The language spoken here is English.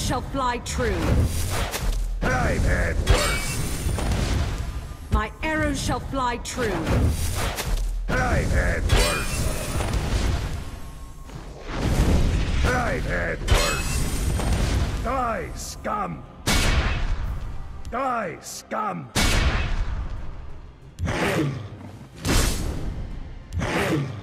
shall fly true. I've had worse. My arrows shall fly true. I've had worse. I've had worse. Die, scum! Die, scum!